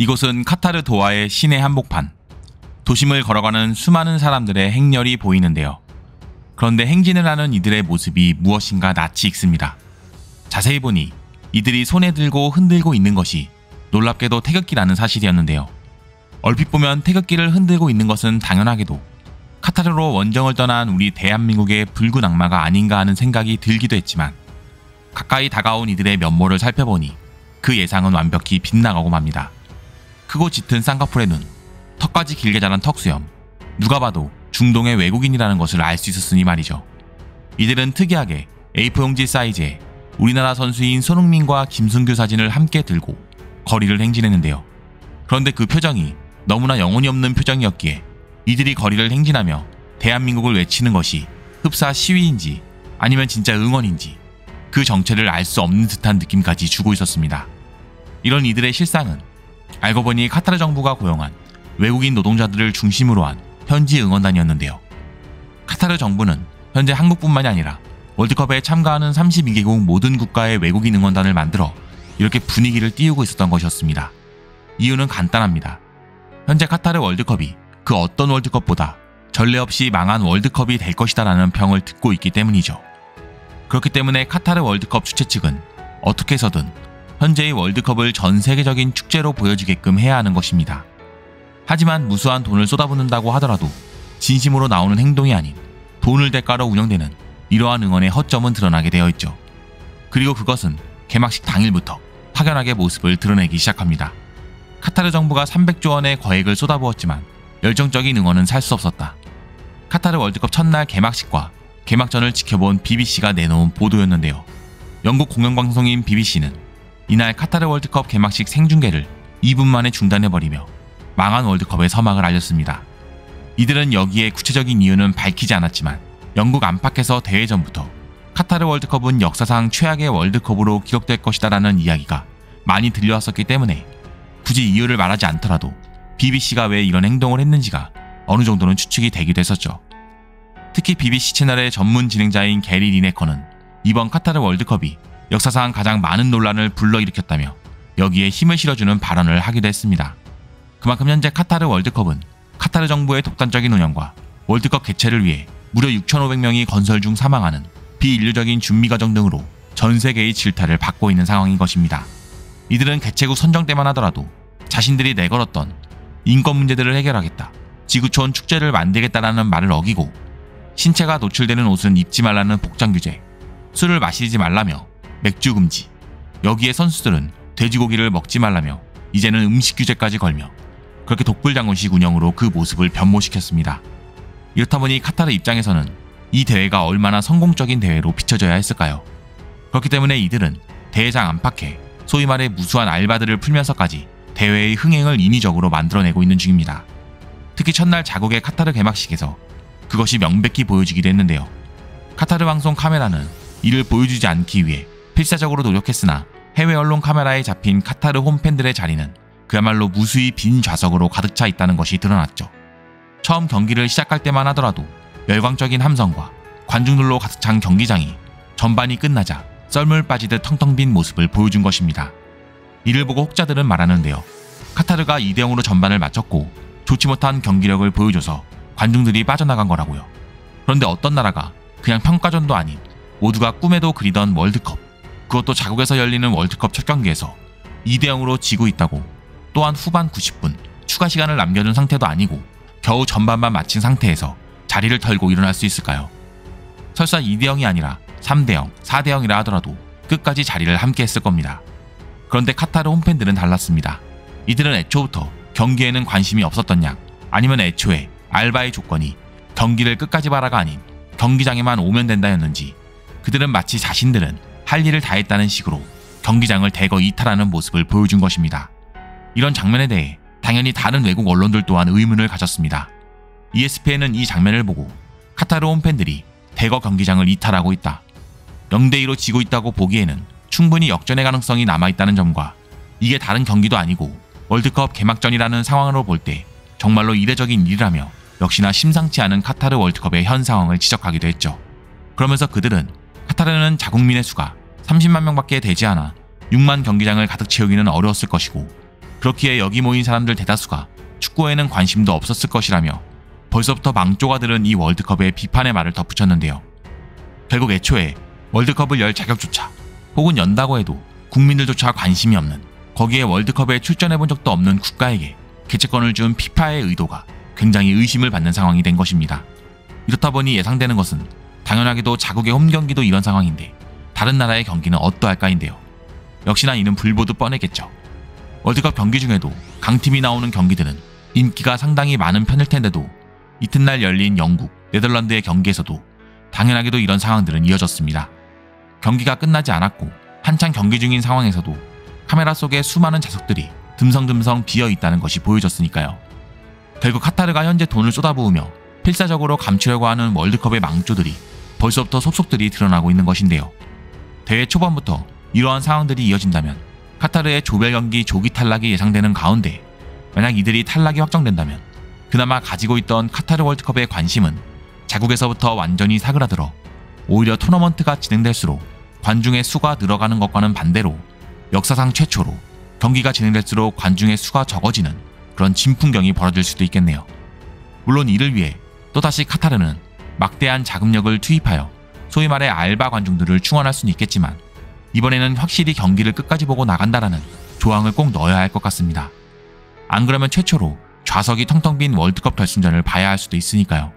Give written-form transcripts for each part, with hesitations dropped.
이곳은 카타르 도하의 시내 한복판. 도심을 걸어가는 수많은 사람들의 행렬이 보이는데요. 그런데 행진을 하는 이들의 모습이 무엇인가 낯이 익습니다. 자세히 보니 이들이 손에 들고 흔들고 있는 것이 놀랍게도 태극기라는 사실이었는데요. 얼핏 보면 태극기를 흔들고 있는 것은 당연하게도 카타르로 원정을 떠난 우리 대한민국의 붉은 악마가 아닌가 하는 생각이 들기도 했지만 가까이 다가온 이들의 면모를 살펴보니 그 예상은 완벽히 빗나가고 맙니다. 크고 짙은 쌍꺼풀의 눈, 턱까지 길게 자란 턱수염, 누가 봐도 중동의 외국인이라는 것을 알 수 있었으니 말이죠. 이들은 특이하게 A4 용지 사이즈에 우리나라 선수인 손흥민과 김승규 사진을 함께 들고 거리를 행진했는데요. 그런데 그 표정이 너무나 영혼이 없는 표정이었기에 이들이 거리를 행진하며 대한민국을 외치는 것이 흡사 시위인지 아니면 진짜 응원인지 그 정체를 알 수 없는 듯한 느낌까지 주고 있었습니다. 이런 이들의 실상은 알고 보니 카타르 정부가 고용한 외국인 노동자들을 중심으로 한 현지 응원단이었는데요. 카타르 정부는 현재 한국뿐만이 아니라 월드컵에 참가하는 32개국 모든 국가의 외국인 응원단을 만들어 이렇게 분위기를 띄우고 있었던 것이었습니다. 이유는 간단합니다. 현재 카타르 월드컵이 그 어떤 월드컵보다 전례 없이 망한 월드컵이 될 것이다 라는 평을 듣고 있기 때문이죠. 그렇기 때문에 카타르 월드컵 주최 측은 어떻게 해서든 현재의 월드컵을 전 세계적인 축제로 보여주게끔 해야 하는 것입니다. 하지만 무수한 돈을 쏟아붓는다고 하더라도 진심으로 나오는 행동이 아닌 돈을 대가로 운영되는 이러한 응원의 허점은 드러나게 되어 있죠. 그리고 그것은 개막식 당일부터 확연하게 모습을 드러내기 시작합니다. 카타르 정부가 300조 원의 거액을 쏟아부었지만 열정적인 응원은 살 수 없었다. 카타르 월드컵 첫날 개막식과 개막전을 지켜본 BBC가 내놓은 보도였는데요. 영국 공영방송인 BBC는 이날 카타르 월드컵 개막식 생중계를 2분 만에 중단해버리며 망한 월드컵의 서막을 알렸습니다. 이들은 여기에 구체적인 이유는 밝히지 않았지만 영국 안팎에서 대회 전부터 카타르 월드컵은 역사상 최악의 월드컵으로 기록될 것이다 라는 이야기가 많이 들려왔었기 때문에 굳이 이유를 말하지 않더라도 BBC가 왜 이런 행동을 했는지가 어느 정도는 추측이 되기도 했었죠. 특히 BBC 채널의 전문 진행자인 게리 리네커는 이번 카타르 월드컵이 역사상 가장 많은 논란을 불러일으켰다며 여기에 힘을 실어주는 발언을 하기도 했습니다. 그만큼 현재 카타르 월드컵은 카타르 정부의 독단적인 운영과 월드컵 개최를 위해 무려 6,500명이 건설 중 사망하는 비인류적인 준비 과정 등으로 전 세계의 질타를 받고 있는 상황인 것입니다. 이들은 개최국 선정 때만 하더라도 자신들이 내걸었던 인권 문제들을 해결하겠다, 지구촌 축제를 만들겠다라는 말을 어기고 신체가 노출되는 옷은 입지 말라는 복장 규제, 술을 마시지 말라며 맥주 금지, 여기에 선수들은 돼지고기를 먹지 말라며 이제는 음식 규제까지 걸며 그렇게 독불장군식 운영으로 그 모습을 변모시켰습니다. 이렇다 보니 카타르 입장에서는 이 대회가 얼마나 성공적인 대회로 비춰져야 했을까요? 그렇기 때문에 이들은 대회장 안팎에 소위 말해 무수한 알바들을 풀면서까지 대회의 흥행을 인위적으로 만들어내고 있는 중입니다. 특히 첫날 자국의 카타르 개막식에서 그것이 명백히 보여지기도 했는데요. 카타르 방송 카메라는 이를 보여주지 않기 위해 필사적으로 노력했으나 해외 언론 카메라에 잡힌 카타르 홈팬들의 자리는 그야말로 무수히 빈 좌석으로 가득 차 있다는 것이 드러났죠. 처음 경기를 시작할 때만 하더라도 열광적인 함성과 관중들로 가득 찬 경기장이 전반이 끝나자 썰물 빠지듯 텅텅 빈 모습을 보여준 것입니다. 이를 보고 혹자들은 말하는데요. 카타르가 2대0으로 전반을 마쳤고 좋지 못한 경기력을 보여줘서 관중들이 빠져나간 거라고요. 그런데 어떤 나라가 그냥 평가전도 아닌 모두가 꿈에도 그리던 월드컵, 그것도 자국에서 열리는 월드컵 첫 경기에서 2대0으로 지고 있다고, 또한 후반 90분 추가 시간을 남겨둔 상태도 아니고 겨우 전반만 마친 상태에서 자리를 털고 일어날 수 있을까요? 설사 2대0이 아니라 3대0, 4대0이라 하더라도 끝까지 자리를 함께 했을 겁니다. 그런데 카타르 홈팬들은 달랐습니다. 이들은 애초부터 경기에는 관심이 없었던 양, 아니면 애초에 알바의 조건이 경기를 끝까지 봐라가 아닌 경기장에만 오면 된다였는지 그들은 마치 자신들은 할 일을 다 했다는 식으로 경기장을 대거 이탈하는 모습을 보여준 것입니다. 이런 장면에 대해 당연히 다른 외국 언론들 또한 의문을 가졌습니다. ESPN은 이 장면을 보고 카타르 홈팬들이 대거 경기장을 이탈하고 있다, 0대2로 지고 있다고 보기에는 충분히 역전의 가능성이 남아있다는 점과 이게 다른 경기도 아니고 월드컵 개막전이라는 상황으로 볼 때 정말로 이례적인 일이라며 역시나 심상치 않은 카타르 월드컵의 현 상황을 지적하기도 했죠. 그러면서 그들은 카타르는 자국민의 수가 30만 명밖에 되지 않아 6만 경기장을 가득 채우기는 어려웠을 것이고 그렇기에 여기 모인 사람들 대다수가 축구에는 관심도 없었을 것이라며 벌써부터 망조가 들은 이 월드컵에 비판의 말을 덧붙였는데요. 결국 애초에 월드컵을 열 자격조차 혹은 연다고 해도 국민들조차 관심이 없는, 거기에 월드컵에 출전해본 적도 없는 국가에게 개최권을 준 피파의 의도가 굉장히 의심을 받는 상황이 된 것입니다. 이렇다 보니 예상되는 것은 당연하게도 자국의 홈경기도 이런 상황인데 다른 나라의 경기는 어떠할까인데요. 역시나 이는 불보듯 뻔했겠죠. 월드컵 경기 중에도 강팀이 나오는 경기들은 인기가 상당히 많은 편일 텐데도 이튿날 열린 영국, 네덜란드의 경기에서도 당연하게도 이런 상황들은 이어졌습니다. 경기가 끝나지 않았고 한창 경기 중인 상황에서도 카메라 속에 수많은 좌석들이 듬성듬성 비어있다는 것이 보여졌으니까요. 결국 카타르가 현재 돈을 쏟아부으며 필사적으로 감추려고 하는 월드컵의 망조들이 벌써부터 속속들이 드러나고 있는 것인데요. 대회 초반부터 이러한 상황들이 이어진다면 카타르의 조별 경기 조기 탈락이 예상되는 가운데 만약 이들이 탈락이 확정된다면 그나마 가지고 있던 카타르 월드컵의 관심은 자국에서부터 완전히 사그라들어 오히려 토너먼트가 진행될수록 관중의 수가 늘어가는 것과는 반대로 역사상 최초로 경기가 진행될수록 관중의 수가 적어지는 그런 진풍경이 벌어질 수도 있겠네요. 물론 이를 위해 또다시 카타르는 막대한 자금력을 투입하여 소위 말해 알바 관중들을 충원할 수는 있겠지만 이번에는 확실히 경기를 끝까지 보고 나간다라는 조항을 꼭 넣어야 할 것 같습니다. 안 그러면 최초로 좌석이 텅텅 빈 월드컵 결승전을 봐야 할 수도 있으니까요.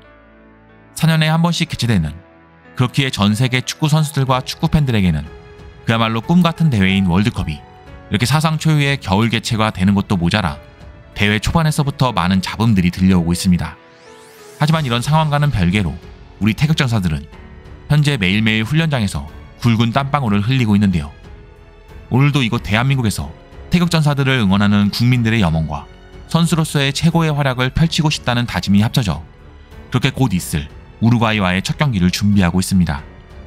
4년에 한 번씩 개최되는, 그렇기에 전 세계 축구 선수들과 축구 팬들에게는 그야말로 꿈같은 대회인 월드컵이 이렇게 사상 초유의 겨울 개최가 되는 것도 모자라 대회 초반에서부터 많은 잡음들이 들려오고 있습니다. 하지만 이런 상황과는 별개로 우리 태극전사들은 현재 매일매일 훈련장에서 굵은 땀방울을 흘리고 있는데요. 오늘도 이곳 대한민국에서 태극전사들을 응원하는 국민들의 염원과 선수로서의 최고의 활약을 펼치고 싶다는 다짐이 합쳐져 그렇게 곧 있을 우루과이와의 첫 경기를 준비하고 있습니다.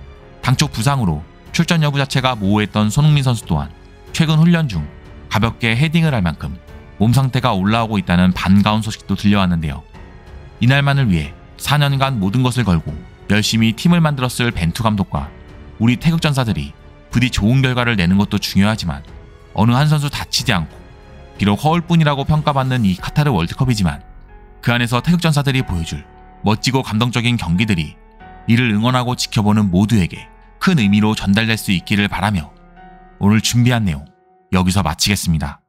당초 부상으로 출전 여부 자체가 모호했던 손흥민 선수 또한 최근 훈련 중 가볍게 헤딩을 할 만큼 몸 상태가 올라오고 있다는 반가운 소식도 들려왔는데요. 이날만을 위해 4년간 모든 것을 걸고 열심히 팀을 만들었을 벤투 감독과 우리 태극전사들이 부디 좋은 결과를 내는 것도 중요하지만 어느 한 선수 다치지 않고 비록 허울뿐이라고 평가받는 이 카타르 월드컵이지만 그 안에서 태극전사들이 보여줄 멋지고 감동적인 경기들이 이를 응원하고 지켜보는 모두에게 큰 의미로 전달될 수 있기를 바라며 오늘 준비한 내용 여기서 마치겠습니다.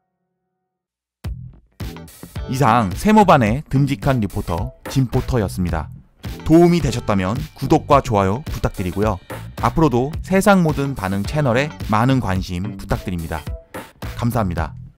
이상 세모반의 듬직한 리포터 진포터였습니다. 도움이 되셨다면 구독과 좋아요 부탁드리고요. 앞으로도 세상 모든 반응 채널에 많은 관심 부탁드립니다. 감사합니다.